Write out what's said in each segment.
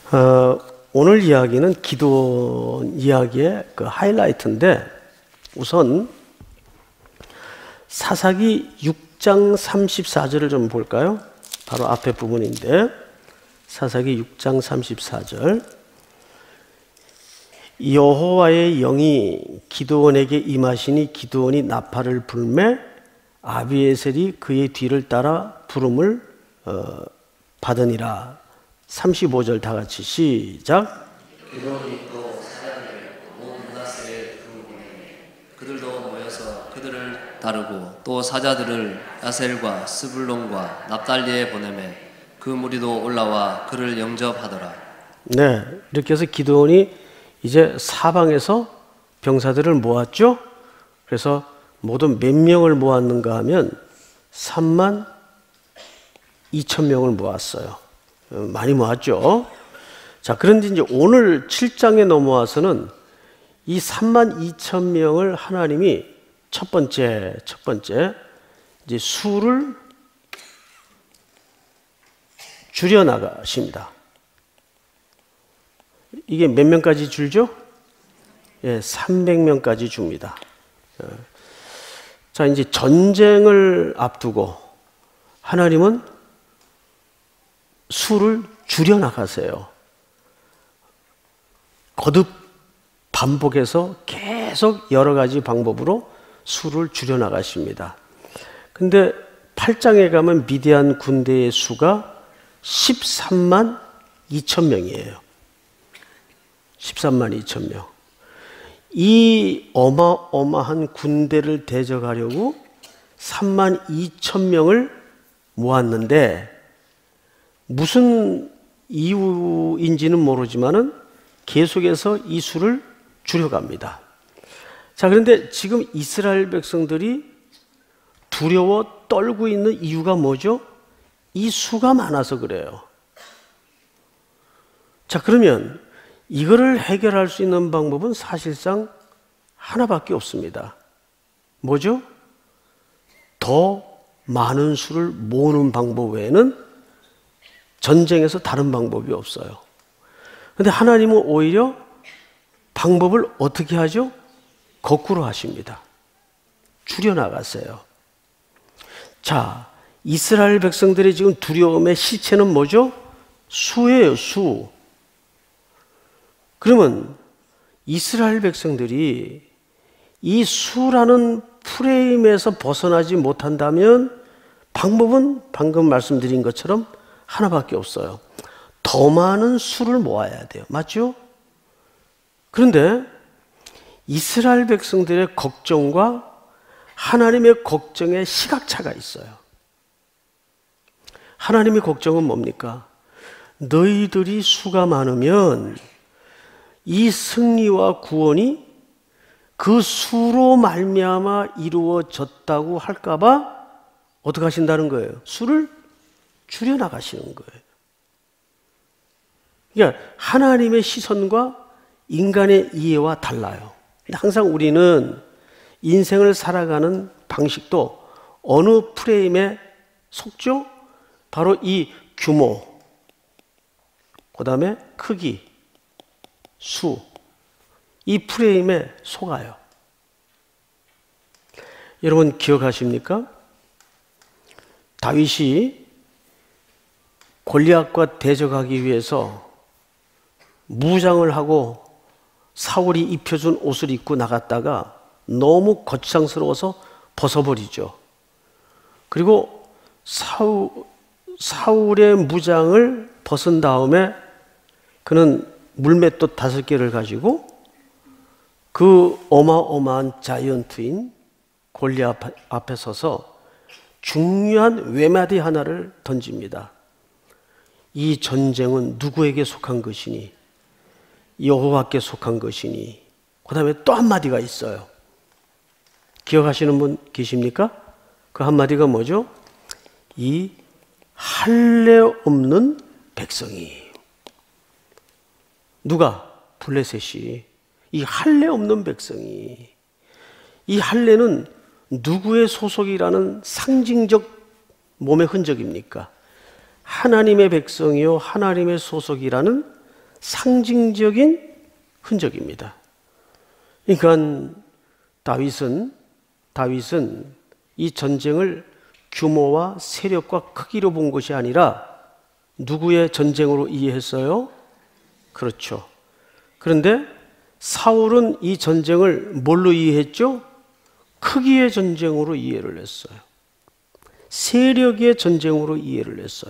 오늘 이야기는 기도원 이야기의 그 하이라이트인데, 우선 사사기 6장 34절을 좀 볼까요? 바로 앞에 부분인데, 사사기 6장 34절. 여호와의 영이 기드온에게 임하시니 기드온이 나팔을 불매 아비에셀이 그의 뒤를 따라 부름을 받으니라. 35절 다 같이 시작. 기드온이 또 사람을 온 므낫세의 두루 보내니 그들도 모여서 그들을 따르고 또 사자들을 야셀과 스불론과 납달리에 보내매 그 무리도 올라와 그를 영접하더라. 네, 이렇게 해서 기드온이 이제 사방에서 병사들을 모았죠. 그래서 모두 몇 명을 모았는가 하면 3만 2천 명을 모았어요. 많이 모았죠. 자, 그런데 이제 오늘 7장에 넘어와서는 이 3만 2천 명을 하나님이 첫 번째 이제 수를 줄여 나가십니다. 이게 몇 명까지 줄죠? 예, 300명까지 줍니다. 자, 이제 전쟁을 앞두고 하나님은 수를 줄여 나가세요. 거듭 반복해서 계속 여러 가지 방법으로 수를 줄여 나가십니다. 근데 8장에 가면 미디안 군대의 수가 13만 2천 명이에요. 13만 2천 명. 이 어마어마한 군대를 대적하려고 3만 2천 명을 모았는데, 무슨 이유인지는 모르지만은 계속해서 이 수를 줄여갑니다. 자, 그런데 지금 이스라엘 백성들이 두려워 떨고 있는 이유가 뭐죠? 이 수가 많아서 그래요. 자, 그러면 이거를 해결할 수 있는 방법은 사실상 하나밖에 없습니다. 뭐죠? 더 많은 수를 모으는 방법 외에는 전쟁에서 다른 방법이 없어요. 그런데 하나님은 오히려 방법을 어떻게 하죠? 거꾸로 하십니다. 줄여나가세요. 자, 이스라엘 백성들의 지금 두려움의 시체는 뭐죠? 수예요, 수. 그러면 이스라엘 백성들이 이 수라는 프레임에서 벗어나지 못한다면 방법은 방금 말씀드린 것처럼 하나밖에 없어요. 더 많은 수를 모아야 돼요. 맞죠? 그런데 이스라엘 백성들의 걱정과 하나님의 걱정의 시각차가 있어요. 하나님의 걱정은 뭡니까? 너희들이 수가 많으면 이 승리와 구원이 그 수로 말미암아 이루어졌다고 할까봐 어떻게 하신다는 거예요? 수를 줄여나가시는 거예요. 그러니까 하나님의 시선과 인간의 이해와 달라요. 항상 우리는 인생을 살아가는 방식도 어느 프레임에 속죠? 바로 이 규모, 그 다음에 크기, 수, 이 프레임에 속아요. 여러분 기억하십니까? 다윗이 골리앗과 대적하기 위해서 무장을 하고 사울이 입혀준 옷을 입고 나갔다가 너무 거창스러워서 벗어버리죠. 그리고 사울의 무장을 벗은 다음에 그는 물맷돌 5개를 가지고 그 어마어마한 자이언트인 골리앗 앞에 서서 중요한 외마디 하나를 던집니다. 이 전쟁은 누구에게 속한 것이니? 여호와께 속한 것이니? 그 다음에 또 한마디가 있어요. 기억하시는 분 계십니까? 그 한마디가 뭐죠? 이 할례 없는 백성이. 누가? 블레셋이. 이 할례 없는 백성이. 이 할례는 누구의 소속이라는 상징적 몸의 흔적입니까? 하나님의 백성이요 하나님의 소속이라는 상징적인 흔적입니다. 그러니까 다윗은 이 전쟁을 규모와 세력과 크기로 본 것이 아니라 누구의 전쟁으로 이해했어요? 그렇죠. 그런데 사울은 이 전쟁을 뭘로 이해했죠? 크기의 전쟁으로 이해를 했어요. 세력의 전쟁으로 이해를 했어요.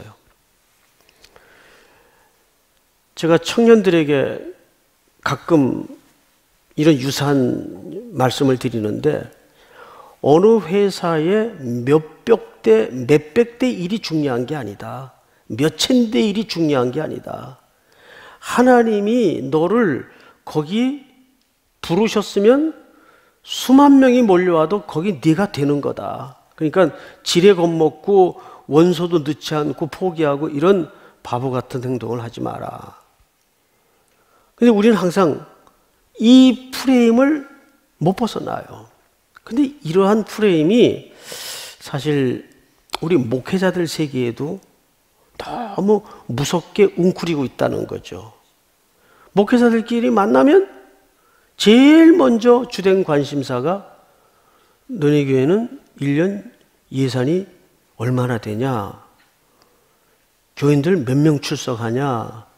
제가 청년들에게 가끔 이런 유사한 말씀을 드리는데, 어느 회사에 몇백 대 일이 중요한 게 아니다. 몇천 대 일이 중요한 게 아니다. 하나님이 너를 거기 부르셨으면 수만 명이 몰려와도 거기 네가 되는 거다. 그러니까 지레 겁먹고 원소도 넣지 않고 포기하고 이런 바보 같은 행동을 하지 마라. 근데 우리는 항상 이 프레임을 못 벗어나요. 근데 이러한 프레임이 사실 우리 목회자들 세계에도 너무 무섭게 웅크리고 있다는 거죠. 목회자들끼리 만나면 제일 먼저 주된 관심사가 너네 교회는 1년 예산이 얼마나 되냐? 교인들 몇 명 출석하냐?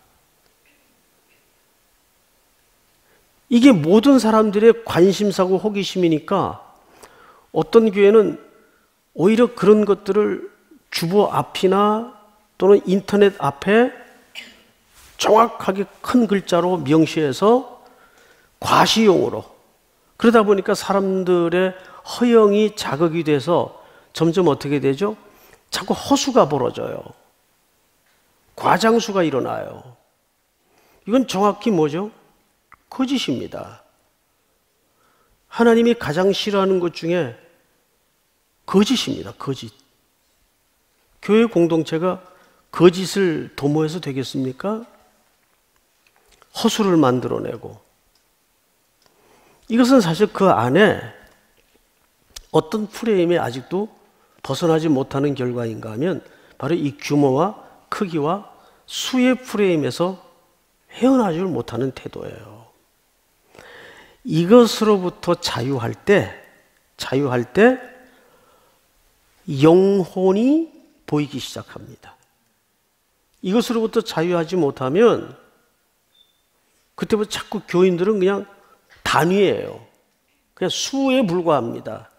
이게 모든 사람들의 관심사고 호기심이니까 어떤 교회는 오히려 그런 것들을 주보 앞이나 또는 인터넷 앞에 정확하게 큰 글자로 명시해서 과시용으로, 그러다 보니까 사람들의 허영이 자극이 돼서 점점 어떻게 되죠? 자꾸 허수가 벌어져요. 과장수가 일어나요. 이건 정확히 뭐죠? 거짓입니다. 하나님이 가장 싫어하는 것 중에 거짓입니다. 거짓. 교회 공동체가 거짓을 도모해서 되겠습니까? 허수를 만들어내고. 이것은 사실 그 안에 어떤 프레임에 아직도 벗어나지 못하는 결과인가 하면 바로 이 규모와 크기와 수의 프레임에서 헤어나지 못하는 태도예요. 이것으로부터 자유할 때 영혼이 보이기 시작합니다. 이것으로부터 자유하지 못하면 그때부터 자꾸 교인들은 그냥 단위예요. 그냥 수에 불과합니다.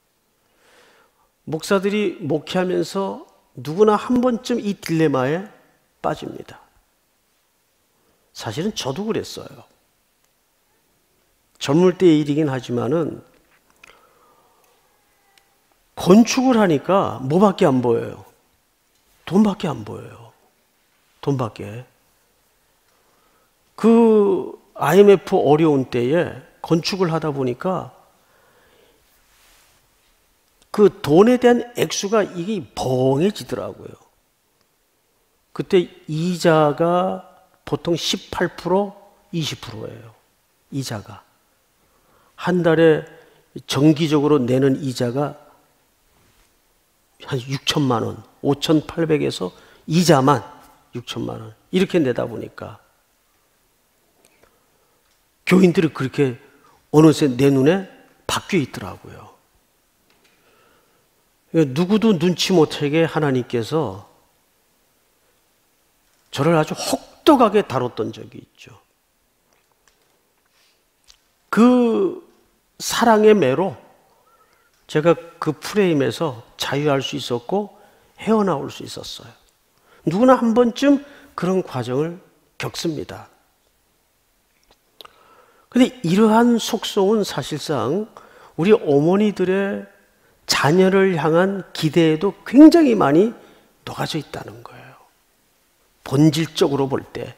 목사들이 목회하면서 누구나 한 번쯤 이 딜레마에 빠집니다. 사실은 저도 그랬어요. 젊을 때의 일이긴 하지만은 건축을 하니까 뭐밖에 안 보여요? 돈밖에 안 보여요. 돈밖에. 그 IMF 어려운 때에 건축을 하다 보니까 그 돈에 대한 액수가 이게 벙해지더라고요. 그때 이자가 보통 18%, 20%예요. 이자가. 한 달에 정기적으로 내는 이자가 한 6천만 원, 5,800에서 이자만 6천만 원. 이렇게 내다 보니까 교인들이 그렇게 어느새 내 눈에 바뀌어 있더라고요. 누구도 눈치 못하게 하나님께서 저를 아주 혹독하게 다뤘던 적이 있죠. 그 사랑의 매로 제가 그 프레임에서 자유할 수 있었고 헤어나올 수 있었어요. 누구나 한 번쯤 그런 과정을 겪습니다. 그런데 이러한 속성은 사실상 우리 어머니들의 자녀를 향한 기대에도 굉장히 많이 녹아져 있다는 거예요. 본질적으로 볼 때.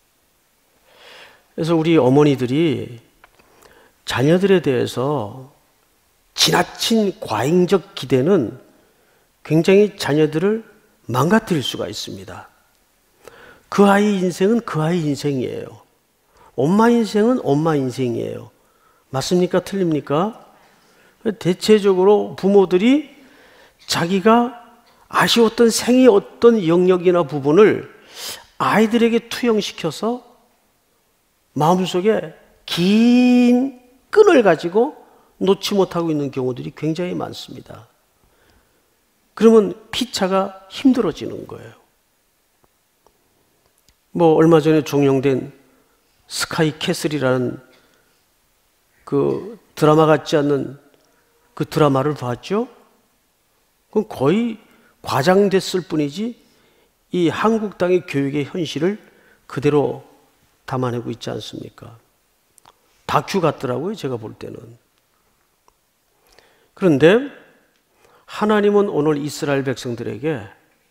그래서 우리 어머니들이 자녀들에 대해서 지나친 과잉적 기대는 굉장히 자녀들을 망가뜨릴 수가 있습니다. 그 아이 인생은 그 아이 인생이에요. 엄마 인생은 엄마 인생이에요. 맞습니까? 틀립니까? 대체적으로 부모들이 자기가 아쉬웠던 생의 어떤 영역이나 부분을 아이들에게 투영시켜서 마음속에 긴 끈을 가지고 놓지 못하고 있는 경우들이 굉장히 많습니다. 그러면 피차가 힘들어지는 거예요. 얼마 전에 종영된 스카이 캐슬이라는 그 드라마 같지 않는 그 드라마를 봤죠? 그건 거의 과장됐을 뿐이지 이 한국 땅의 교육의 현실을 그대로 담아내고 있지 않습니까? 다큐 같더라고요, 제가 볼 때는. 그런데 하나님은 오늘 이스라엘 백성들에게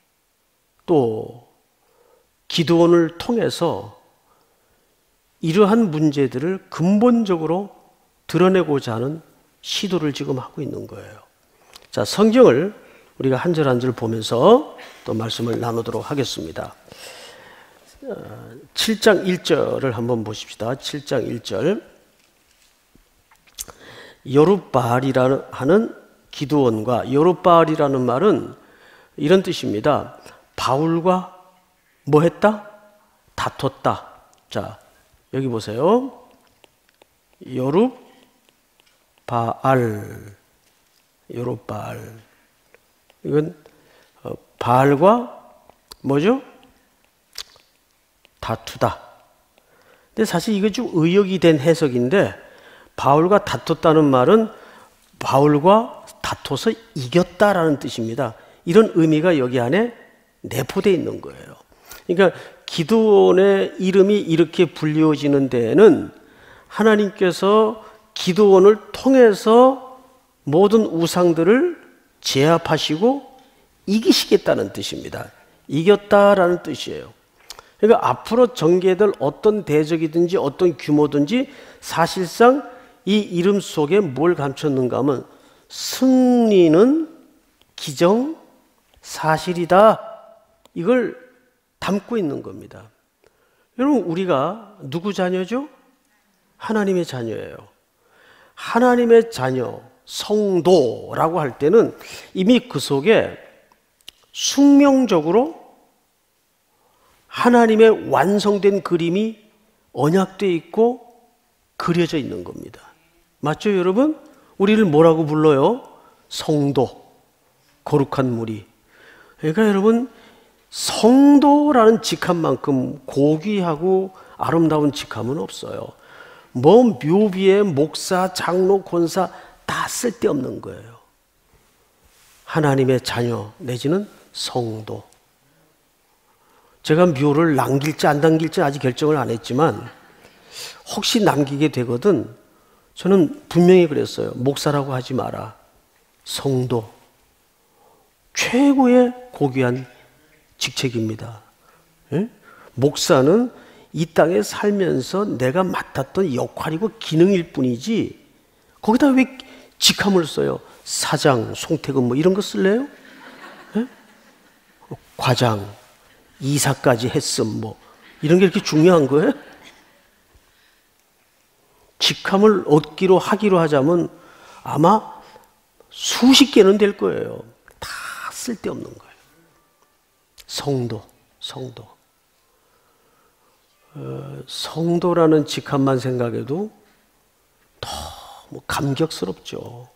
또 기드온을 통해서 이러한 문제들을 근본적으로 드러내고자 하는 시도를 지금 하고 있는 거예요. 자, 성경을 우리가 한 절 한 절 보면서 또 말씀을 나누도록 하겠습니다. 7장 1절을 한번 보십시다. 7장 1절. 여룻바알이라는 하는 기드온과, 여룻바알이라는 말은 이런 뜻입니다. 바울과 뭐 했다? 다퉜다. 자, 여기 보세요. 여룻바알. 이건 바알과 뭐죠? 다투다. 근데 사실 이거 좀 의역이 된 해석인데, 바울과 다퉜다는 말은 바울과 다퉈서 이겼다라는 뜻입니다. 이런 의미가 여기 안에 내포되어 있는 거예요. 그러니까 기드온의 이름이 이렇게 불리워지는 데에는 하나님께서 기드온을 통해서 모든 우상들을 제압하시고 이기시겠다는 뜻입니다. 이겼다라는 뜻이에요. 그러니까 앞으로 전개될 어떤 대적이든지 어떤 규모든지 사실상 이 이름 속에 뭘 감췄는가 하면 승리는 기정사실이다. 이걸 담고 있는 겁니다. 여러분, 우리가 누구 자녀죠? 하나님의 자녀예요. 하나님의 자녀, 성도라고 할 때는 이미 그 속에 숙명적으로 하나님의 완성된 그림이 언약되어 있고 그려져 있는 겁니다. 맞죠, 여러분? 우리를 뭐라고 불러요? 성도, 거룩한 무리. 그러니까 여러분, 성도라는 직함만큼 고귀하고 아름다운 직함은 없어요. 묘비에 목사, 장로, 권사 다 쓸데없는 거예요. 하나님의 자녀 내지는 성도. 제가 묘를 남길지 안 남길지 아직 결정을 안 했지만 혹시 남기게 되거든 저는 분명히 그랬어요. 목사라고 하지 마라. 성도. 최고의 고귀한 직책입니다. 예? 목사는 이 땅에 살면서 내가 맡았던 역할이고 기능일 뿐이지 거기다 왜 직함을 써요? 사장, 송태근 뭐 이런 거 쓸래요? 예? 과장, 이사까지 했음 뭐 이런 게 이렇게 중요한 거예요? 직함을 얻기로 하기로 하자면 아마 수십 개는 될 거예요. 다 쓸데없는 거예요. 성도. 성도라는 직함만 생각해도 너무 감격스럽죠.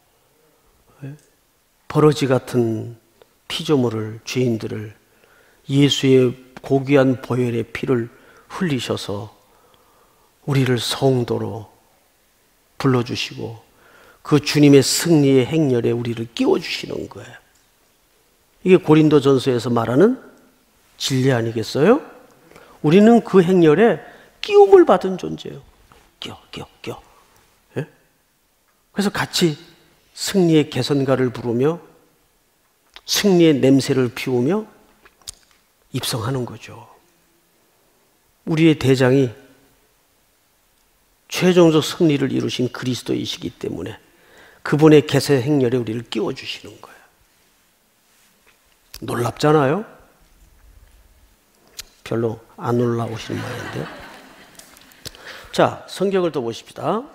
버러지 같은 피조물을, 죄인들을 예수의 고귀한 보혈의 피를 흘리셔서 우리를 성도로 불러주시고 그 주님의 승리의 행렬에 우리를 끼워주시는 거예요. 이게 고린도전서에서 말하는 진리 아니겠어요? 우리는 그 행렬에 끼움을 받은 존재예요. 껴. 예? 그래서 같이 승리의 개선가를 부르며 승리의 냄새를 피우며 입성하는 거죠. 우리의 대장이 최종적 승리를 이루신 그리스도이시기 때문에 그분의 개선 행렬에 우리를 끼워주시는 거예요. 놀랍잖아요? 별로 안 놀라우시는 모양인데요. 자, 성경을 또 보십시다.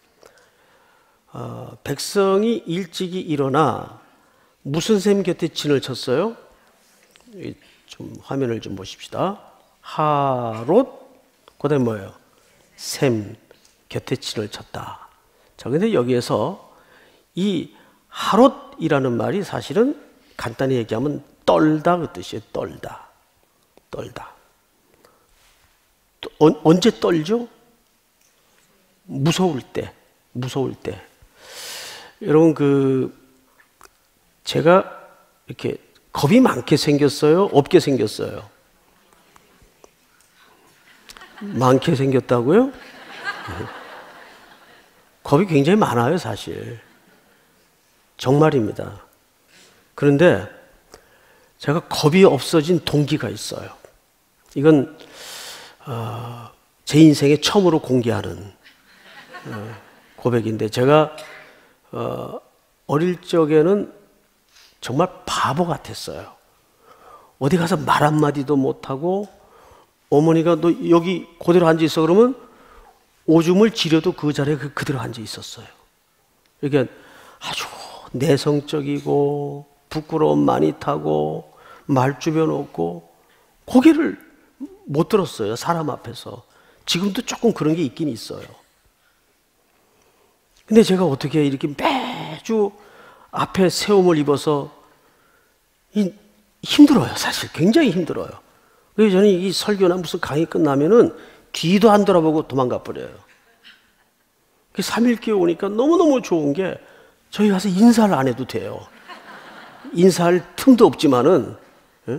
백성이 일찍이 일어나 무슨 샘 곁에 진을 쳤어요? 좀 화면을 좀 보십시다. 하롯, 그 다음에 뭐예요? 샘 곁에 진을 쳤다. 자, 근데 여기에서 이 하롯이라는 말이 사실은 간단히 얘기하면 떨다 그 뜻이에요. 떨다. 떨다. 언제 떨죠? 무서울 때. 무서울 때. 여러분 제가 이렇게 겁이 많게 생겼어요? 없게 생겼어요? 많게 생겼다고요? 겁이 굉장히 많아요, 사실. 정말입니다. 그런데 제가 겁이 없어진 동기가 있어요. 이건 제 인생에 처음으로 공개하는 고백인데, 제가 어릴 적에는 정말 바보 같았어요. 어디 가서 말 한마디도 못하고, 어머니가 너 여기 그대로 앉아 있어 그러면 오줌을 지려도 그 자리에 그대로 앉아 있었어요. 그러니까 아주 내성적이고 부끄러움 많이 타고 말주변 없고 고개를 못 들었어요, 사람 앞에서. 지금도 조금 그런 게 있긴 있어요. 근데 제가 어떻게 이렇게 매주 앞에 세움을 입어서 힘들어요, 사실. 굉장히 힘들어요. 그래서 저는 이 설교나 무슨 강의 끝나면은 뒤도 안 돌아보고 도망가 버려요. 3일교회 오니까 너무너무 좋은 게 저희 가서 인사를 안 해도 돼요. 인사할 틈도 없지만은. 예?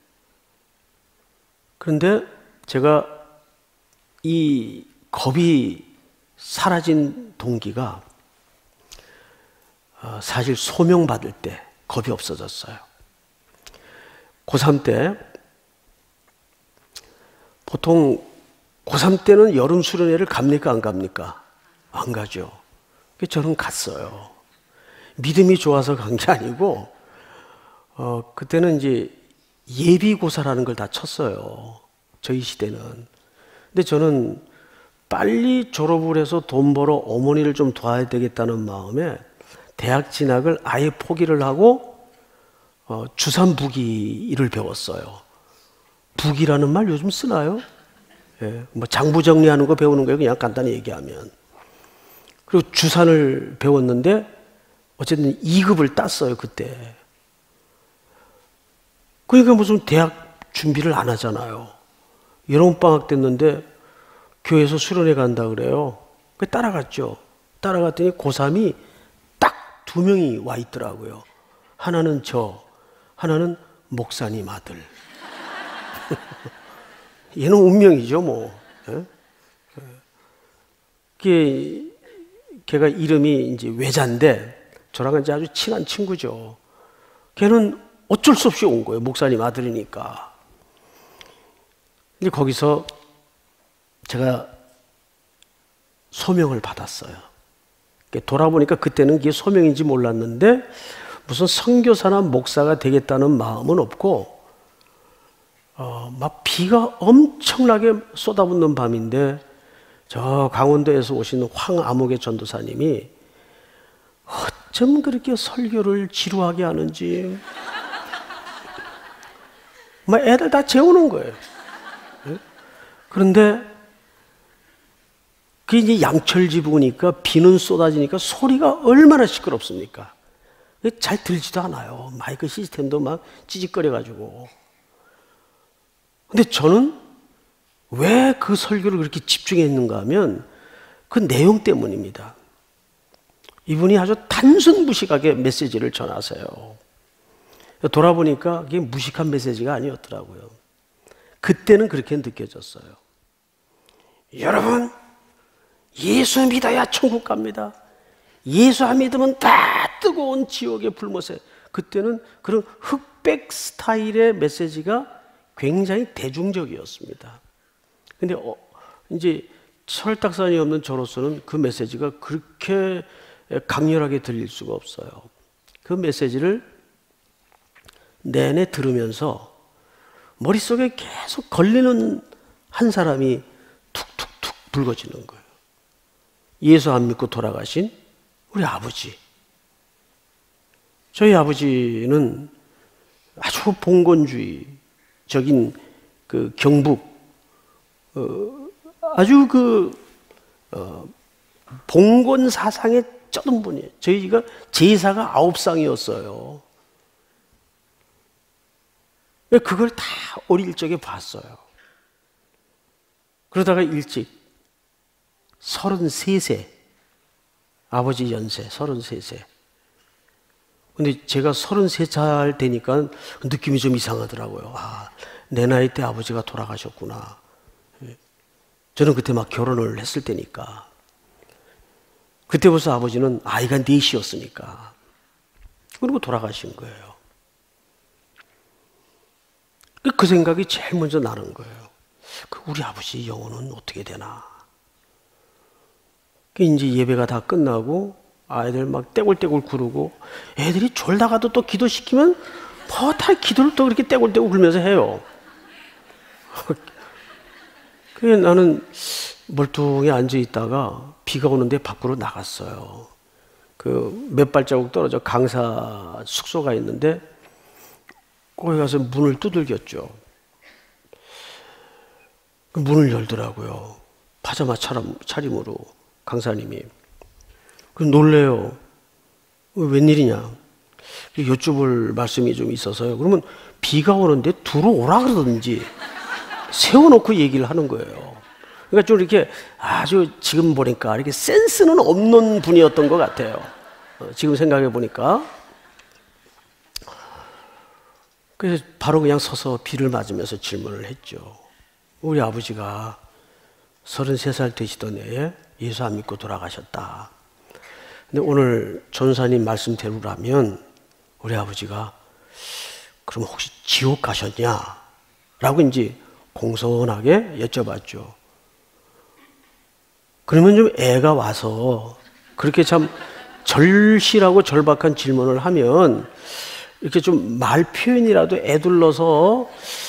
그런데 제가 이 겁이 사라진 동기가 사실 소명받을 때 겁이 없어졌어요. 고3 때, 보통 고3 때는 여름 수련회를 갑니까 안 갑니까? 안 가죠. 저는 갔어요. 믿음이 좋아서 간 게 아니고 그때는 이제 예비고사라는 걸 다 쳤어요, 저희 시대는. 근데 저는 빨리 졸업을 해서 돈 벌어 어머니를 좀 도와야 되겠다는 마음에 대학 진학을 아예 포기를 하고 주산부기를 배웠어요. 부기라는 말 요즘 쓰나요? 예, 뭐 장부 정리하는 거 배우는 거예요, 그냥 간단히 얘기하면. 그리고 주산을 배웠는데 어쨌든 2급을 땄어요, 그때. 그러니까 무슨 대학 준비를 안 하잖아요. 여름방학 됐는데 교회에서 수련회 간다 그래요. 그 따라갔죠. 따라갔더니 고3이 딱 2명이 와 있더라고요. 하나는 저, 하나는 목사님 아들. 얘는 운명이죠, 뭐. 걔가 이름이 이제 외자인데 저랑은 이제 아주 친한 친구죠. 걔는 어쩔 수 없이 온 거예요, 목사님 아들이니까. 근데 거기서 제가 소명을 받았어요. 돌아보니까 그때는 그게 소명인지 몰랐는데 무슨 선교사나 목사가 되겠다는 마음은 없고 막 비가 엄청나게 쏟아붓는 밤인데 저 강원도에서 오신 황아목의 전도사님이 어쩜 그렇게 설교를 지루하게 하는지 막 애들 다 재우는 거예요. 그런데 그게 이제 양철지부니까 비는 쏟아지니까 소리가 얼마나 시끄럽습니까? 잘 들지도 않아요. 마이크 시스템도 막 찌직거려가지고. 근데 저는 왜 그 설교를 그렇게 집중했는가 하면 그 내용 때문입니다. 이분이 아주 단순무식하게 메시지를 전하세요. 돌아보니까 그게 무식한 메시지가 아니었더라고요. 그때는 그렇게 느껴졌어요. 여러분, 예수 믿어야 천국 갑니다. 예수 안 믿으면 다 뜨거운 지옥의 불못에. 그때는 그런 흑백 스타일의 메시지가 굉장히 대중적이었습니다. 근데 이제 철딱선이 없는 저로서는 그 메시지가 그렇게 강렬하게 들릴 수가 없어요. 그 메시지를 내내 들으면서 머릿속에 계속 걸리는 한 사람이 툭툭툭 불거지는 거예요. 예수 안 믿고 돌아가신 우리 아버지. 저희 아버지는 아주 봉건주의적인 그 경북 아주 그 봉건 사상에 쩌든 분이에요. 저희가 제사가 9쌍이었어요. 그걸 다 어릴 적에 봤어요. 그러다가 일찍 33세, 아버지 연세 33세. 근데 제가 33살 되니까 느낌이 좀 이상하더라고요. 아, 내 나이 때 아버지가 돌아가셨구나. 저는 그때 막 결혼을 했을 때니까. 그때 벌써 아버지는 아이가 넷이었으니까. 그리고 돌아가신 거예요. 그 생각이 제일 먼저 나는 거예요. 우리 아버지 영혼은 어떻게 되나. 이제 예배가 다 끝나고 아이들 막 떼굴떼굴 구르고 애들이 졸다가도 또 기도시키면 뭐 다 기도를 또 그렇게 떼굴떼굴 굴면서 해요. 그래서 나는 멀뚱히 앉아 있다가 비가 오는데 밖으로 나갔어요. 그 몇 발자국 떨어져 강사 숙소가 있는데 거기 가서 문을 두들겼죠. 그 문을 열더라고요. 파자마 차림으로 강사님이. 그 놀래요. 웬일이냐. 여쭤볼 말씀이 좀 있어서요. 그러면 비가 오는데 들어오라 그러든지 세워놓고 얘기를 하는 거예요. 그러니까 좀 이렇게 아주 지금 보니까 이렇게 센스는 없는 분이었던 것 같아요. 지금 생각해 보니까. 그래서 바로 그냥 서서 비를 맞으면서 질문을 했죠. 우리 아버지가 33살 되시던 해에 예수 안 믿고 돌아가셨다. 근데 오늘 전사님 말씀대로라면 우리 아버지가 그럼 혹시 지옥 가셨냐? 라고 이제 공손하게 여쭤봤죠. 그러면 좀 애가 와서 그렇게 참 절실하고 절박한 질문을 하면 이렇게 좀 말 표현이라도 애둘러서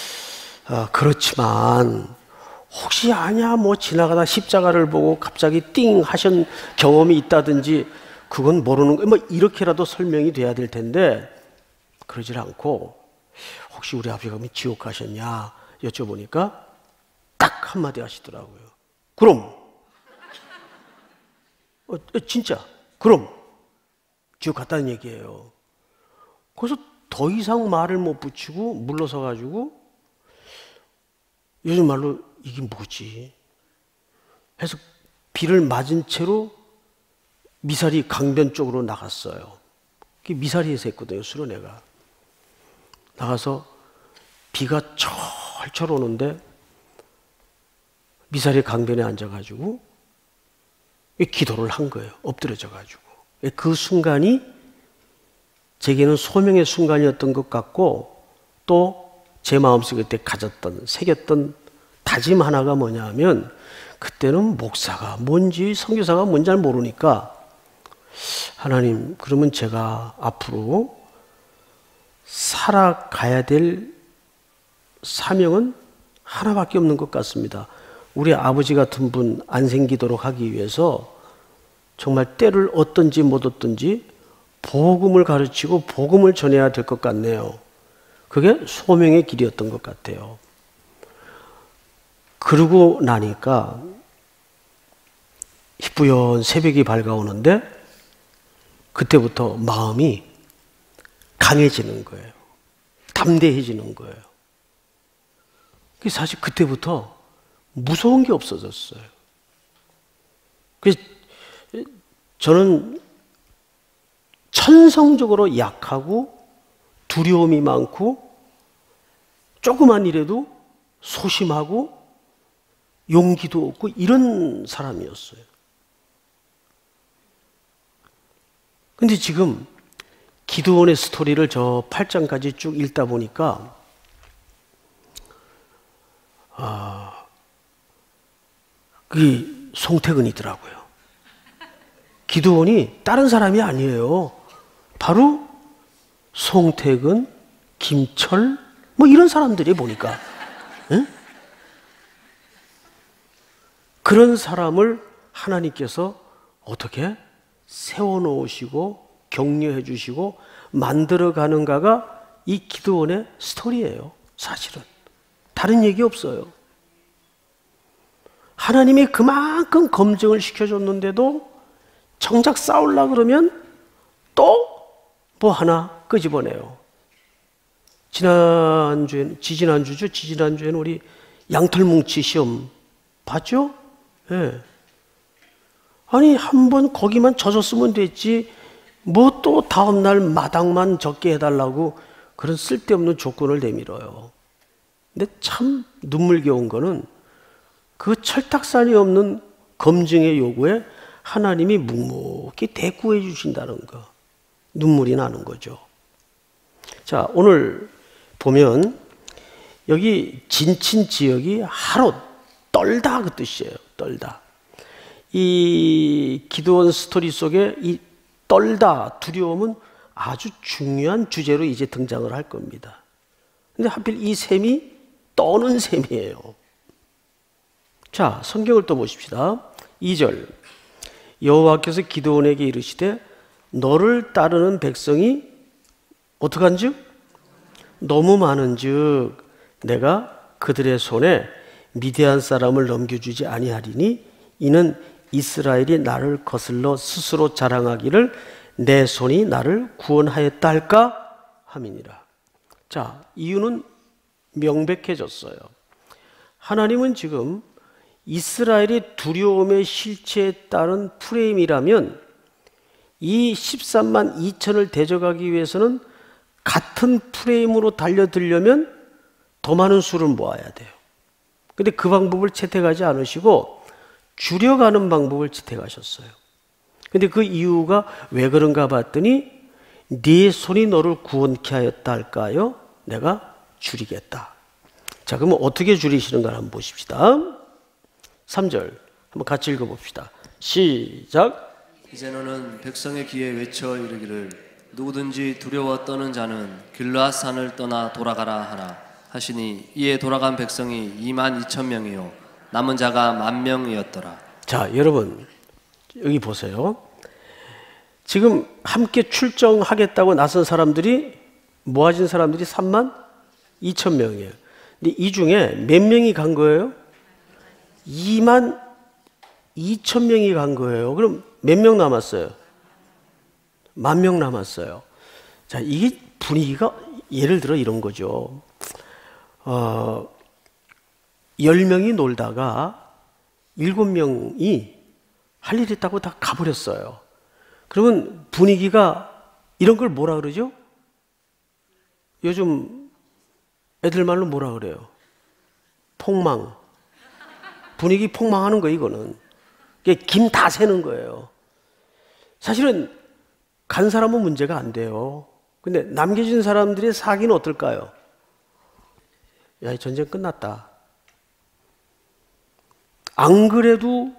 그렇지만 혹시 아냐 뭐 지나가다 십자가를 보고 갑자기 띵 하신 경험이 있다든지 그건 모르는 거 뭐 이렇게라도 설명이 돼야 될 텐데 그러질 않고 혹시 우리 아버지가 지옥 가셨냐 여쭤보니까 딱 한마디 하시더라고요. 그럼 진짜 그럼 지옥 갔다는 얘기예요. 그래서 더 이상 말을 못 붙이고 물러서 가지고 요즘 말로 이게 뭐지? 해서 비를 맞은 채로 미사리 강변 쪽으로 나갔어요. 미사리에서 했거든요, 수련회가. 나가서 비가 철철 오는데 미사리 강변에 앉아가지고 기도를 한 거예요. 엎드려져가지고. 그 순간이 제게는 소명의 순간이었던 것 같고 또 제 마음속에 그때 가졌던 새겼던 다짐 하나가 뭐냐 하면 그때는 목사가 뭔지 선교사가 뭔지 잘 모르니까 하나님 그러면 제가 앞으로 살아가야 될 사명은 하나밖에 없는 것 같습니다. 우리 아버지 같은 분 안 생기도록 하기 위해서 정말 때를 얻든지 못 얻든지 복음을 가르치고 복음을 전해야 될 것 같네요. 그게 소명의 길이었던 것 같아요. 그러고 나니까 희뿌연 새벽이 밝아오는데 그때부터 마음이 강해지는 거예요. 담대해지는 거예요. 사실 그때부터 무서운 게 없어졌어요. 그래서 저는 천성적으로 약하고 두려움이 많고 조그만 일에도 소심하고 용기도 없고 이런 사람이었어요. 근데 지금 기드온의 스토리를 저 8장까지 쭉 읽다 보니까 그게 송태근이더라고요. 기드온이 다른 사람이 아니에요. 바로 송태근, 김철 뭐 이런 사람들이 보니까 응? 그런 사람을 하나님께서 어떻게 세워놓으시고 격려해 주시고 만들어가는가가 이 기드온의 스토리예요. 사실은 다른 얘기 없어요. 하나님이 그만큼 검증을 시켜줬는데도 정작 싸우려 그러면 또 뭐 하나 끄집어내요. 지지난주에는 우리 양털뭉치 시험 봤죠? 예. 아니, 한번 거기만 젖었으면 됐지, 뭐 또 다음날 마당만 적게 해달라고 그런 쓸데없는 조건을 내밀어요. 근데 참 눈물겨운 거는 그 철탁산이 없는 검증의 요구에 하나님이 묵묵히 대꾸해 주신다는 거. 눈물이 나는 거죠. 자, 오늘 보면 여기 진친 지역이 하루 떨다 그 뜻이에요. 떨다. 이 기드온 스토리 속에 이 떨다, 두려움은 아주 중요한 주제로 이제 등장을 할 겁니다. 근데 하필 이 셈이 떠는 셈이에요. 자, 성경을 또 보십시다. 2절. 여호와께서 기드온에게 이르시되 너를 따르는 백성이 어떡한즉? 너무 많은즉 내가 그들의 손에 미디안 사람을 넘겨주지 아니하리니 이는 이스라엘이 나를 거슬러 스스로 자랑하기를 내 손이 나를 구원하였다 할까 함이니라. 자, 이유는 명백해졌어요. 하나님은 지금 이스라엘의 두려움의 실체에 따른 프레임이라면 이 13만 2천을 대적하기 위해서는 같은 프레임으로 달려들려면 더 많은 수를 모아야 돼요. 근데 그 방법을 채택하지 않으시고 줄여가는 방법을 채택하셨어요. 근데 그 이유가 왜 그런가 봤더니 네 손이 너를 구원케 하였다 할까요? 내가 줄이겠다. 자, 그러면 어떻게 줄이시는가 한번 보십시다. 3절 한번 같이 읽어봅시다. 시작. 이제 너는 백성의 귀에 외쳐 이르기를 누구든지 두려워 떠는 자는 길르앗 산을 떠나 돌아가라 하라 하시니 이에 돌아간 백성이 2만 2천 명이요 남은 자가 10,000명이었더라. 자, 여러분 여기 보세요. 지금 함께 출정하겠다고 나선 사람들이 모아진 사람들이 3만 2천 명이에요. 근데 이 중에 몇 명이 간 거예요? 2만 2천 명이 간 거예요. 그럼 몇 명 남았어요? 10,000명 남았어요. 자, 이게 분위기가 예를 들어 이런 거죠. 10명이 놀다가 7명이 할 일 있다고 다 가버렸어요. 그러면 분위기가 이런 걸 뭐라 그러죠? 요즘 애들 말로 뭐라 그래요? 폭망. 분위기 폭망하는 거예요, 이거는. 김 다 새는 거예요. 사실은 간 사람은 문제가 안 돼요. 근데 남겨진 사람들의 사기는 어떨까요? 야, 이 전쟁 끝났다. 안 그래도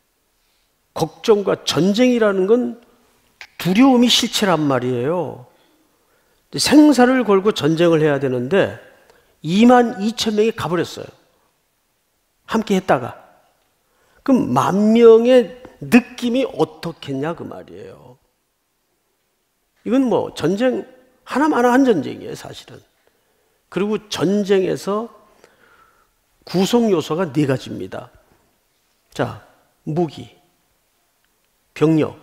걱정과 전쟁이라는 건 두려움이 실체란 말이에요. 생사를 걸고 전쟁을 해야 되는데 2만 2천 명이 가버렸어요. 함께 했다가. 그럼 10,000명의 느낌이 어떻겠냐 그 말이에요. 이건 뭐 전쟁 하나만 한 전쟁이에요, 사실은. 그리고 전쟁에서 구성 요소가 4가지입니다. 자, 무기, 병력,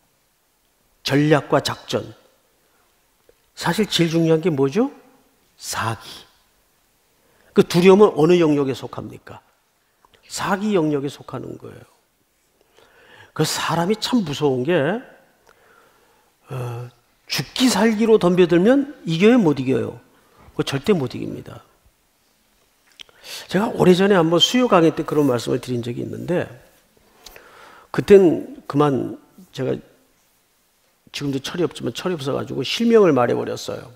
전략과 작전. 사실 제일 중요한 게 뭐죠? 사기. 그 두려움은 어느 영역에 속합니까? 사기 영역에 속하는 거예요. 그 사람이 참 무서운 게 죽기 살기로 덤벼들면 이겨요, 못 이겨요? 그거 절대 못 이깁니다. 제가 오래전에 한번 수요 강의 때 그런 말씀을 드린 적이 있는데 그땐 그만 제가 지금도 철이 없지만 철이 없어가지고 실명을 말해버렸어요.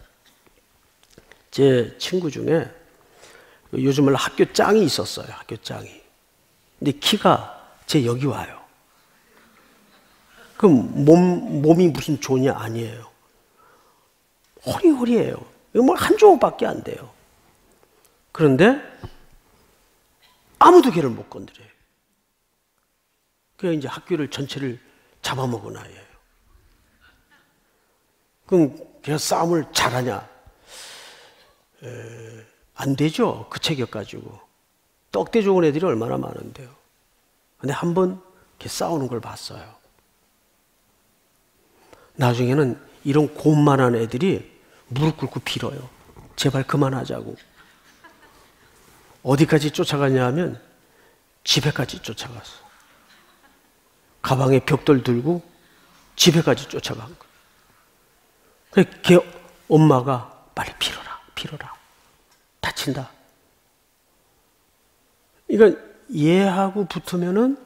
제 친구 중에 요즘 말 학교 짱이 있었어요. 학교 짱이. 근데 키가 제 여기 와요. 그럼 몸이 무슨 존이 아니에요. 호리호리해요. 이거 뭐 한 조각밖에 안 돼요. 그런데 아무도 걔를 못 건드려요. 그게 이제 학교를 전체를 잡아먹은 아이예요. 그럼 걔가 싸움을 잘하냐? 안 되죠. 그 체격 가지고. 떡대 좋은 애들이 얼마나 많은데요. 근데 한번 이렇게 싸우는 걸 봤어요. 나중에는 이런 곤만한 애들이 무릎 꿇고 빌어요. 제발 그만하자고. 어디까지 쫓아가냐 하면 집에까지 쫓아갔어. 가방에 벽돌 들고 집에까지 쫓아간 거예요. 그래서 걔 엄마가 빨리 빌어라. 다친다. 그러니까 얘하고 붙으면은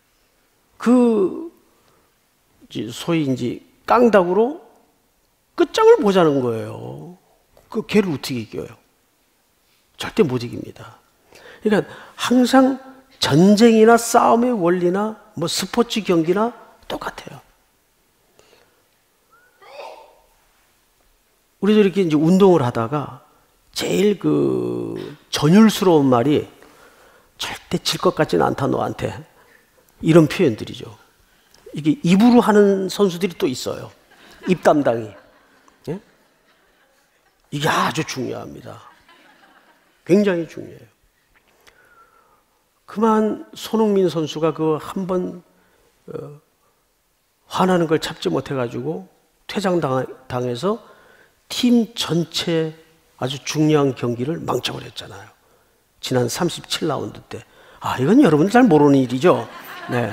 그 소위 이제 깡닭으로 끝장을 보자는 거예요. 그 걔를 어떻게 이겨요? 절대 못 이깁니다. 그러니까 항상 전쟁이나 싸움의 원리나 뭐 스포츠 경기나 똑같아요. 우리도 이렇게 이제 운동을 하다가 제일 그 전율스러운 말이 절대 질 것 같지는 않다 너한테, 이런 표현들이죠. 이게 입으로 하는 선수들이 또 있어요. 입 담당이. 예? 이게 아주 중요합니다. 굉장히 중요해요. 그만 손흥민 선수가 그 한 번 화나는 걸 참지 못해가지고 퇴장당해서 팀 전체 아주 중요한 경기를 망쳐버렸잖아요. 지난 37라운드 때. 아, 이건 여러분들 잘 모르는 일이죠. 네.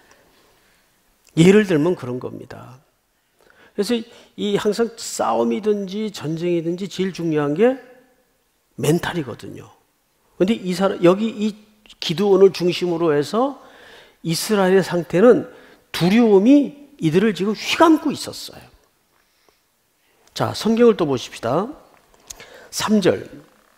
예를 들면 그런 겁니다. 그래서 이 항상 싸움이든지 전쟁이든지 제일 중요한 게 멘탈이거든요. 근데 이 사람, 여기 이 기드온을 중심으로 해서 이스라엘의 상태는 두려움이 이들을 지금 휘감고 있었어요. 자, 성경을 또 보십시다. 3절.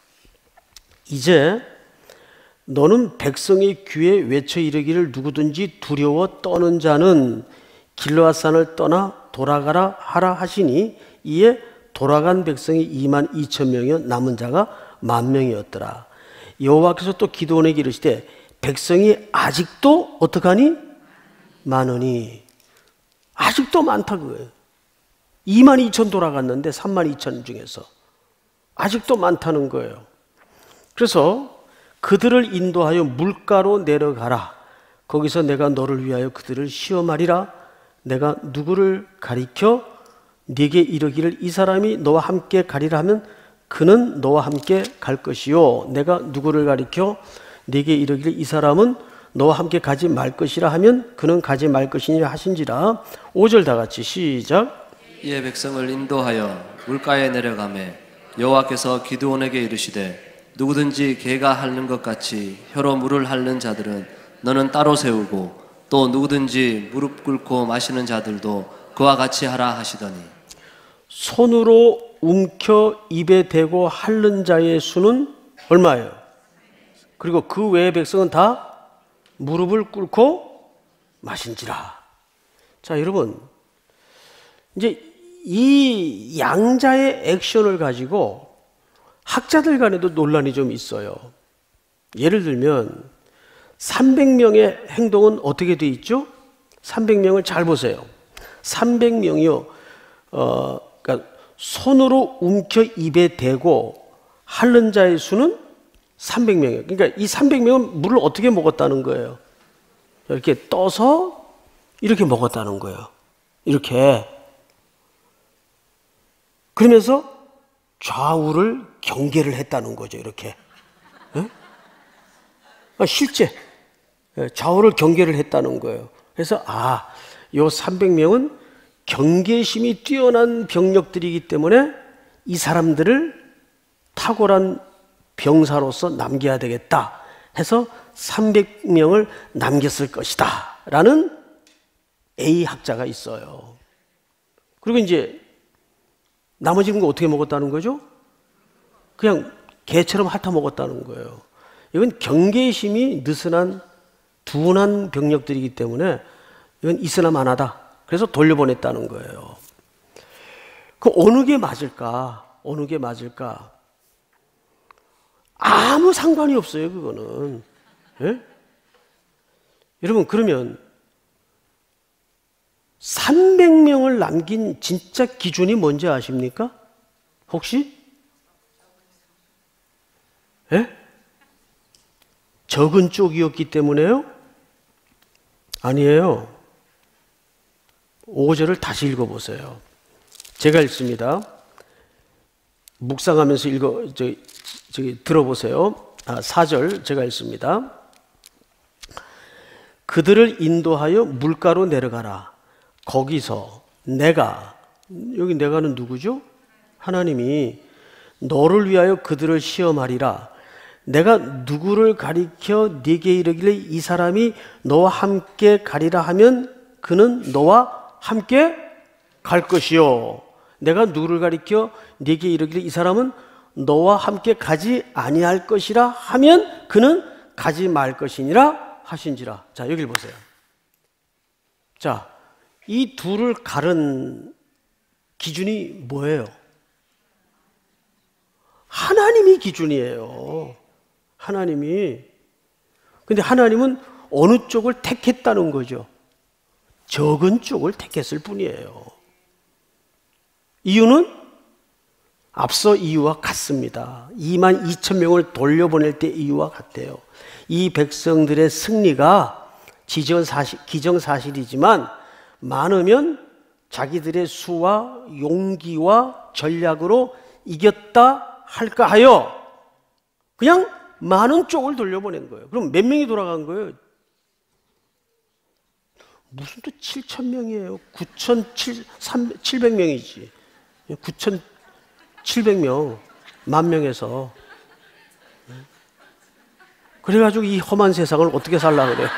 이제 너는 백성의 귀에 외쳐 이르기를 누구든지 두려워 떠는 자는 길르앗산을 떠나 돌아가라 하라 하시니 이에 돌아간 백성이 22,000명이요 남은 자가 10,000명이었더라. 여호와께서 또 기드온에게 이르시되 백성이 아직도 어떡하니? 많으니. 아직도 많다 그거예요. 22,000 돌아갔는데 32,000 중에서 아직도 많다는 거예요. 그래서 그들을 인도하여 물가로 내려가라. 거기서 내가 너를 위하여 그들을 시험하리라. 내가 누구를 가리켜 네게 이르기를 이 사람이 너와 함께 가리라 하면 그는 너와 함께 갈 것이요. 내가 누구를 가리켜 네게 이르기를 이 사람은 너와 함께 가지 말 것이라 하면 그는 가지 말 것이니라 하신지라. 5절 다 같이 시작. 이에 백성을 인도하여 물가에 내려가매 여호와께서 기드온에게 이르시되 누구든지 개가 핥는 것 같이 혀로 물을 핥는 자들은 너는 따로 세우고 또 누구든지 무릎 꿇고 마시는 자들도 그와 같이 하라 하시더니 손으로 움켜 입에 대고 핥는 자의 수는 얼마예요? 그리고 그 외의 백성은 다 무릎을 꿇고 마신지라. 자, 여러분, 이제 이 양자의 액션을 가지고 학자들 간에도 논란이 좀 있어요. 예를 들면 300명의 행동은 어떻게 돼 있죠? 300명을 잘 보세요. 300명이요. 그러니까 손으로 움켜 입에 대고 핥는 자의 수는 300명이에요. 그러니까 이 300명은 물을 어떻게 먹었다는 거예요? 이렇게 떠서 이렇게 먹었다는 거예요. 이렇게. 그러면서 좌우를 경계를 했다는 거죠. 이렇게. 실제 좌우를 경계를 했다는 거예요. 그래서 요 300명은 경계심이 뛰어난 병력들이기 때문에 이 사람들을 탁월한 병사로서 남겨야 되겠다 해서 300명을 남겼을 것이다 라는 A 학자가 있어요. 그리고 이제 나머지는 거 어떻게 먹었다는 거죠? 그냥 개처럼 핥아 먹었다는 거예요. 이건 경계심이 느슨한 둔한 병력들이기 때문에 이건 있으나 마나다. 그래서 돌려보냈다는 거예요. 그 어느 게 맞을까? 어느 게 맞을까? 아무 상관이 없어요, 그거는. 예? 여러분, 그러면 300명을 남긴 진짜 기준이 뭔지 아십니까? 혹시? 예? 적은 쪽이었기 때문에요? 아니에요. 5절을 다시 읽어보세요. 제가 읽습니다. 묵상하면서 들어보세요. 4절 제가 읽습니다. 그들을 인도하여 물가로 내려가라. 거기서 내가, 여기 내가는 누구죠? 하나님이 너를 위하여 그들을 시험하리라. 내가 누구를 가리켜 네게 이르기를 이 사람이 너와 함께 가리라 하면 그는 너와 함께 갈 것이요. 내가 누구를 가리켜 네게 이르기를 이 사람은 너와 함께 가지 아니할 것이라 하면 그는 가지 말 것이니라 하신지라. 자, 여기를 보세요. 자, 이 둘을 가른 기준이 뭐예요? 하나님이 기준이에요. 하나님이. 근데 하나님은 어느 쪽을 택했다는 거죠? 적은 쪽을 택했을 뿐이에요. 이유는 앞서 이유와 같습니다. 22,000명을 돌려보낼 때 이유와 같아요. 이 백성들의 승리가 기정사실이지만 많으면 자기들의 수와 용기와 전략으로 이겼다 할까 하여 그냥 많은 쪽을 돌려보낸 거예요. 그럼 몇 명이 돌아간 거예요? 무슨 또 7,000명이에요? 9,700명이지. 9,700명, 10,000명에서. 그래가지고 이 험한 세상을 어떻게 살라 그래?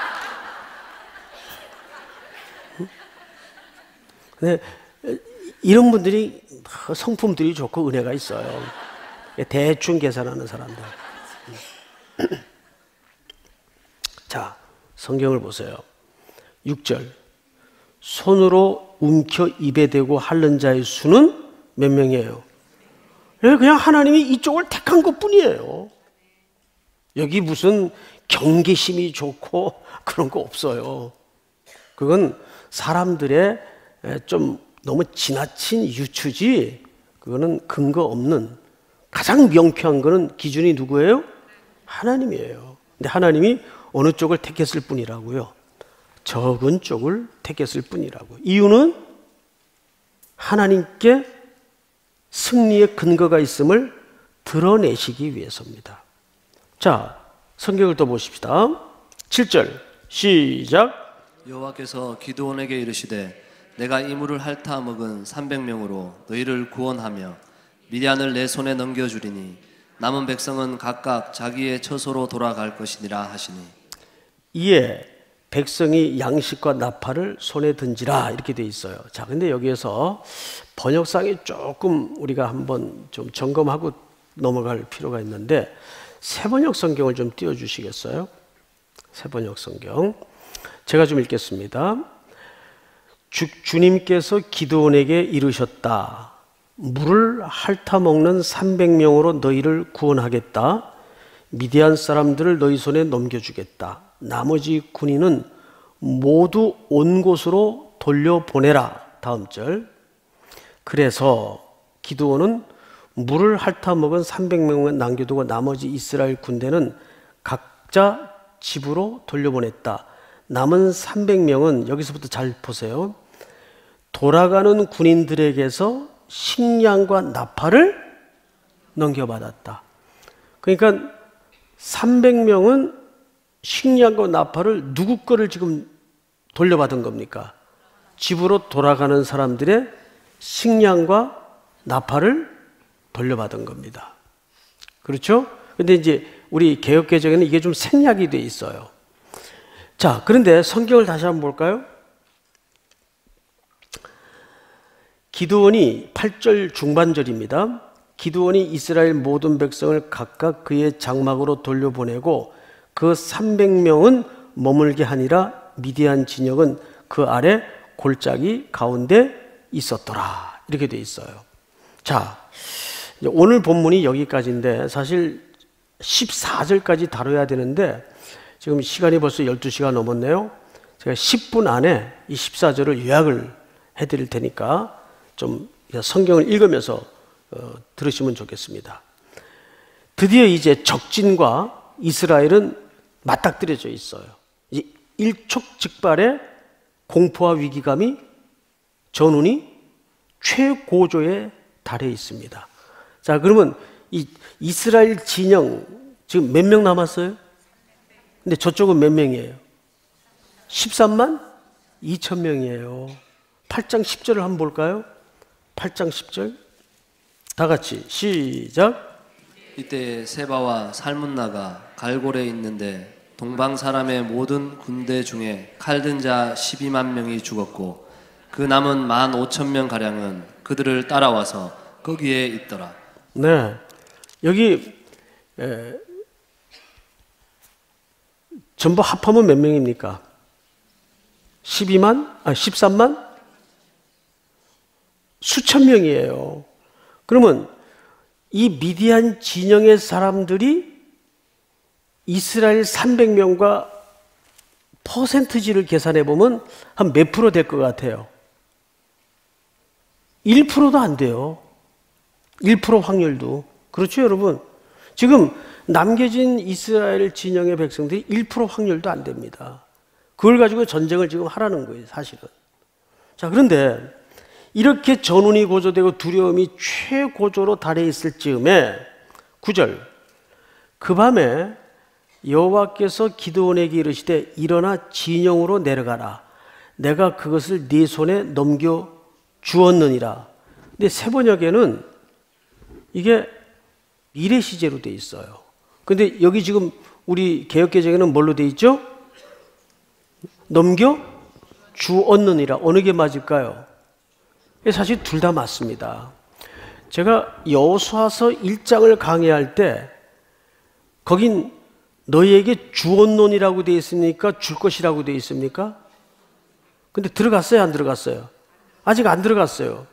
근데 이런 분들이 성품들이 좋고 은혜가 있어요. 대충 계산하는 사람들. 자, 성경을 보세요. 6절. 손으로 움켜 입에 대고 핥는 자의 수는 몇 명이에요? 그냥 하나님이 이쪽을 택한 것 뿐이에요. 여기 무슨 경계심이 좋고 그런 거 없어요. 그건 사람들의 좀 너무 지나친 유추지, 그거는 근거 없는, 가장 명쾌한 거는 기준이 누구예요? 하나님이에요. 근데 하나님이 어느 쪽을 택했을 뿐이라고요? 적은 쪽을 택했을 뿐이라고. 이유는 하나님께 승리의 근거가 있음을 드러내시기 위해서입니다. 자, 성경을 또 보십시다. 7절 시작. 여호와께서 기드온에게 이르시되 내가 이 물을 핥아 먹은 300명으로 너희를 구원하며 미디안을 내 손에 넘겨주리니 남은 백성은 각각 자기의 처소로 돌아갈 것이니라 하시니. 이에 백성이 양식과 나팔을 손에 든지라 이렇게 돼 있어요. 자, 근데 여기에서 번역상이 조금 우리가 한번 좀 점검하고 넘어갈 필요가 있는데, 새번역 성경을 좀 띄워주시겠어요? 새번역 성경 제가 좀 읽겠습니다. 주님께서 기드온에게 이르셨다. 물을 핥아 먹는 300명으로 너희를 구원하겠다. 미디안 사람들을 너희 손에 넘겨주겠다. 나머지 군인은 모두 온 곳으로 돌려보내라. 다음 절. 그래서 기드온은 물을 핥아 먹은 300명을 남겨두고 나머지 이스라엘 군대는 각자 집으로 돌려보냈다. 남은 300명은 여기서부터 잘 보세요. 돌아가는 군인들에게서 식량과 나팔을 넘겨받았다. 그러니까 300명은 식량과 나팔을 누구 거를 지금 돌려받은 겁니까? 집으로 돌아가는 사람들의 식량과 나팔을 돌려받은 겁니다. 그렇죠? 근데 이제 우리 개역개정에는 이게 좀 생략이 돼 있어요. 자, 그런데 성경을 다시 한번 볼까요? 기드온이 8절 중반절입니다. 기드온이 이스라엘 모든 백성을 각각 그의 장막으로 돌려보내고 그 300명은 머물게 하니라. 미디안 진영은 그 아래 골짜기 가운데 있었더라. 이렇게 돼 있어요. 자, 오늘 본문이 여기까지인데 사실 14절까지 다뤄야 되는데 지금 시간이 벌써 12시가 넘었네요. 제가 10분 안에 이 14절을 요약을 해드릴 테니까 좀 성경을 읽으면서 들으시면 좋겠습니다. 드디어 이제 적진과 이스라엘은 맞닥뜨려져 있어요. 일촉즉발의 공포와 위기감이 전운이 최고조에 달해 있습니다. 자, 그러면 이 이스라엘 진영 지금 몇 명 남았어요? 근데 저쪽은 몇 명이에요? 13만 2천 명이에요. 8장 10절을 한번 볼까요? 8장 10절 다 같이 시작. 이때 세바와 살문나가 갈골에 있는데 동방 사람의 모든 군대 중에 칼든 자 12만 명이 죽었고 그 남은 15,000명 가량은 그들을 따라와서 거기에 있더라. 네, 여기 전부 합하면 몇 명입니까? 13만 수천 명이에요. 그러면 이 미디안 진영의 사람들이 이스라엘 300명과 퍼센트지를 계산해 보면 한 몇 프로 될 것 같아요? 1%도 안 돼요. 1% 확률도. 그렇죠, 여러분? 지금 남겨진 이스라엘 진영의 백성들이 1% 확률도 안 됩니다. 그걸 가지고 전쟁을 지금 하라는 거예요, 사실은. 자, 그런데 이렇게 전운이 고조되고 두려움이 최고조로 달해 있을 즈음에 9절 그 밤에 여호와께서 기드온에게 이르시되 일어나 진영으로 내려가라. 내가 그것을 네 손에 넘겨 주었느니라. 근데 세번역에는 이게 미래 시제로 돼 있어요. 근데 여기 지금 우리 개역개정에는 뭘로 돼 있죠? 넘겨 주었느니라. 어느 게 맞을까요? 사실 둘 다 맞습니다. 제가 여호수아서 1장을 강의할 때 거긴 너희에게 주었노니라고 되어 있습니까? 줄 것이라고 되어 있습니까? 근데 들어갔어요? 안 들어갔어요? 아직 안 들어갔어요.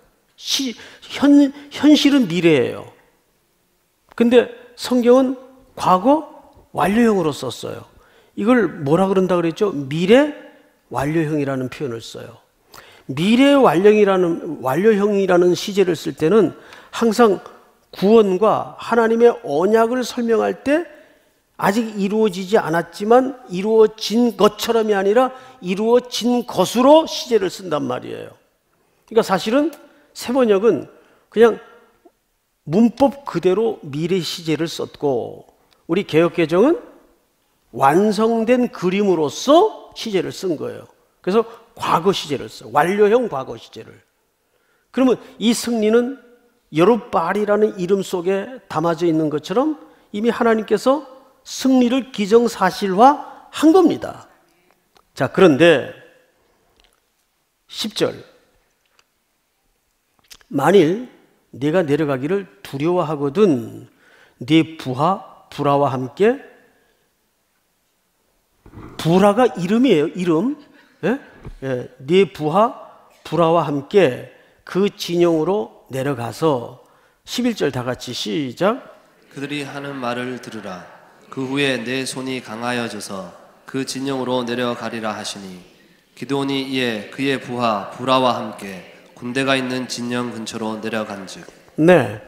현실은 미래예요. 근데 성경은 과거 완료형으로 썼어요. 이걸 뭐라 그런다 그랬죠? 미래 완료형이라는 표현을 써요. 미래 완료형이라는 시제를 쓸 때는 항상 구원과 하나님의 언약을 설명할 때 아직 이루어지지 않았지만 이루어진 것처럼이 아니라 이루어진 것으로 시제를 쓴단 말이에요. 그러니까 사실은 세번역은 그냥 문법 그대로 미래 시제를 썼고 우리 개역개정은 완성된 그림으로서 시제를 쓴 거예요. 그래서 과거 시제를 써요. 완료형 과거 시제를. 그러면 이 승리는 여룻바알이라는 이름 속에 담아져 있는 것처럼 이미 하나님께서 승리를 기정사실화한 겁니다. 자, 그런데 10절 만일 네가 내려가기를 두려워하거든 네 부하와 함께 부라가 이름이에요. 이름. 예? 예. 네 부하와 함께 그 진영으로 내려가서 11절 다 같이 시작. 그들이 하는 말을 들으라. 그 후에 내 손이 강하여져서 그 진영으로 내려가리라 하시니 기드온이 이에 그의 부하 부라와 함께 군대가 있는 진영 근처로 내려간즉. 네.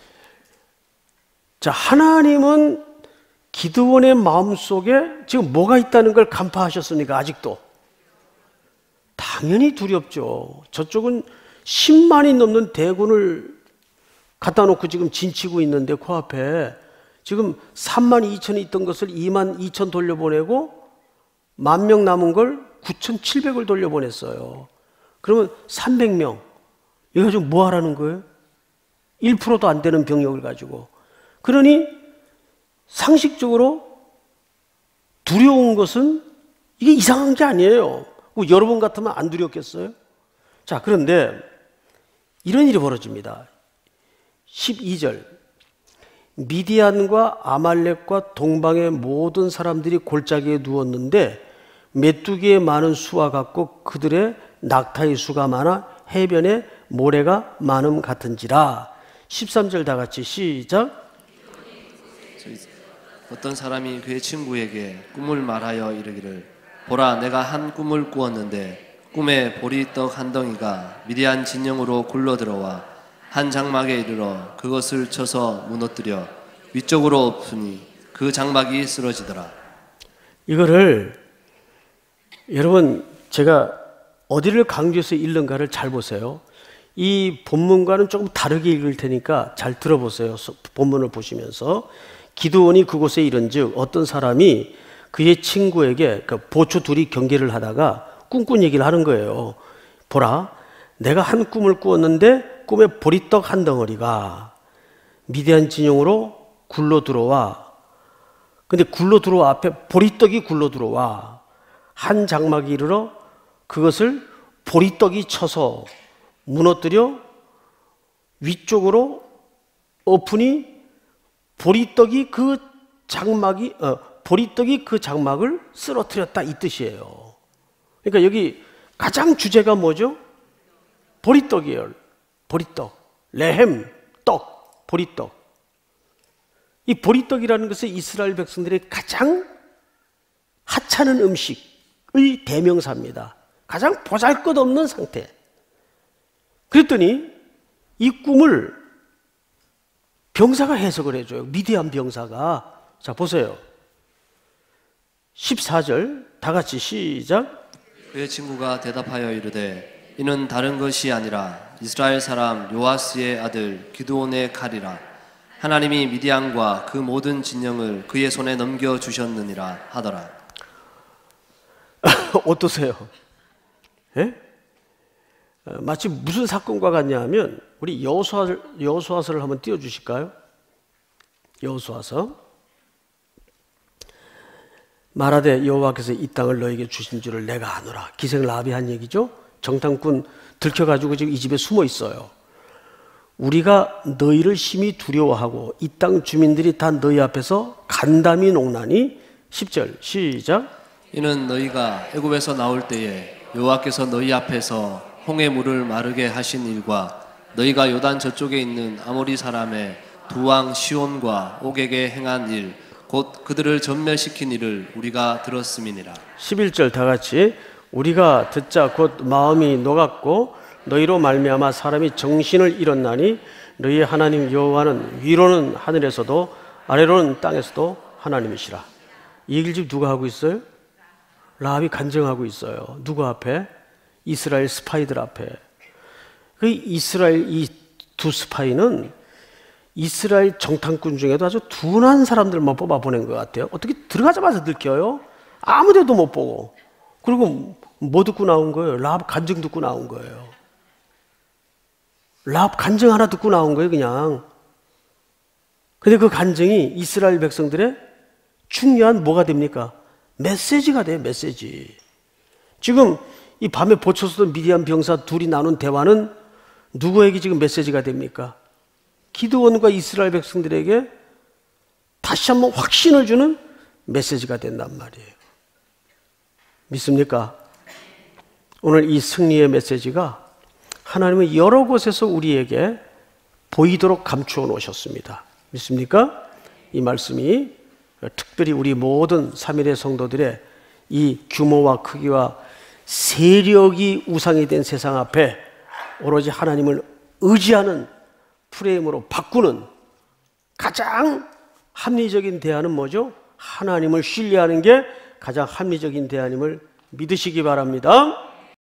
자, 하나님은 기드온의 마음속에 지금 뭐가 있다는 걸 간파하셨습니까? 아직도. 당연히 두렵죠. 저쪽은 10만이 넘는 대군을 갖다 놓고 지금 진치고 있는데 코앞에 지금 3만 2천이 있던 것을 2만 2천 돌려보내고 10,000명 남은 걸 9,700을 돌려보냈어요. 그러면 300명. 이거 가지고 뭐 하라는 거예요? 1%도 안 되는 병력을 가지고. 그러니 상식적으로 두려운 것은 이게 이상한 게 아니에요. 여러분 같으면 안 두렵겠어요? 자, 그런데 이런 일이 벌어집니다. 12절 미디안과 아말렉과 동방의 모든 사람들이 골짜기에 누웠는데 메뚜기의 많은 수와 같고 그들의 낙타의 수가 많아 해변에 모래가 많음 같은지라. 13절 다 같이 시작. 어떤 사람이 그의 친구에게 꿈을 말하여 이르기를 보라 내가 한 꿈을 꾸었는데 꿈에 보리떡 한 덩이가 미디안 진영으로 굴러들어와 한 장막에 이르러 그것을 쳐서 무너뜨려 위쪽으로 엎으니 그 장막이 쓰러지더라. 이거를 여러분, 제가 어디를 강조해서 읽는가를 잘 보세요. 이 본문과는 조금 다르게 읽을 테니까 잘 들어보세요. 본문을 보시면서. 기드온이 그곳에 이른즉 어떤 사람이 그의 친구에게 보초 둘이 경계를 하다가 꿈꾼 얘기를 하는 거예요. 보라, 내가 한 꿈을 꾸었는데 꿈에 보리떡 한 덩어리가 미디안 진영으로 굴러 들어와. 근데 굴러 들어와 앞에 보리떡이 굴러 들어와. 한 장막이 이르러 그것을 보리떡이 쳐서 무너뜨려 위쪽으로 엎으니 보리떡이 그 장막을 쓰러뜨렸다, 이 뜻이에요. 그러니까 여기 가장 주제가 뭐죠? 보리떡이에요. 보리떡, 레헴, 떡, 보리떡. 이 보리떡이라는 것은 이스라엘 백성들의 가장 하찮은 음식의 대명사입니다. 가장 보잘것없는 상태. 그랬더니 이 꿈을 병사가 해석을 해줘요. 미디안 병사가. 자, 보세요. 14절 다 같이 시작. 그의 친구가 대답하여 이르되 이는 다른 것이 아니라 이스라엘 사람 요아스의 아들 기드온의 칼이라. 하나님이 미디안과 그 모든 진영을 그의 손에 넘겨주셨느니라 하더라. 어떠세요? 예? 마치 무슨 사건과 같냐 하면 우리 여호수아서를 한번 띄워주실까요? 여호수아서. 말하되 여호와께서 이 땅을 너에게 주신 줄을 내가 아노라. 기생 라합이 한 얘기죠. 정탐꾼 들켜가지고 지금 이 집에 숨어 있어요. 우리가 너희를 심히 두려워하고 이 땅 주민들이 다 너희 앞에서 간담이 농나니. 10절 시작. 이는 너희가 애굽에서 나올 때에 여호와께서 너희 앞에서 홍해 물을 마르게 하신 일과 너희가 요단 저쪽에 있는 아모리 사람의 두 왕 시온과 옥에게 행한 일 곧 그들을 전멸시킨 일을 우리가 들었음이니라. 11절 다 같이. 우리가 듣자 곧 마음이 녹았고 너희로 말미암아 사람이 정신을 잃었나니 너희의 하나님 여호와는 위로는 하늘에서도 아래로는 땅에서도 하나님이시라. 이 얘기를 지금 누가 하고 있어요? 라합이 간증하고 있어요. 누구 앞에? 이스라엘 스파이들 앞에. 그 이스라엘 이 두 스파이는 이스라엘 정탐꾼 중에도 아주 둔한 사람들만 뽑아보낸 것 같아요. 어떻게 들어가자마자 들켜요? 아무 데도 못 보고. 그리고 뭐 듣고 나온 거예요? 라합 간증 듣고 나온 거예요. 라합 간증 하나 듣고 나온 거예요, 그냥. 근데 그 간증이 이스라엘 백성들의 중요한 뭐가 됩니까? 메시지가 돼요, 메시지. 지금 이 밤에 보초서던 미디안 병사 둘이 나눈 대화는 누구에게 지금 메시지가 됩니까? 기드온과 이스라엘 백성들에게 다시 한번 확신을 주는 메시지가 된단 말이에요. 믿습니까? 오늘 이 승리의 메시지가 하나님은 여러 곳에서 우리에게 보이도록 감추어 놓으셨습니다. 믿습니까? 이 말씀이 특별히 우리 모든 3일의 성도들의 이 규모와 크기와 세력이 우상이 된 세상 앞에 오로지 하나님을 의지하는 프레임으로 바꾸는 가장 합리적인 대안은 뭐죠? 하나님을 신뢰하는 게 가장 합리적인 대안임을 믿으시기 바랍니다.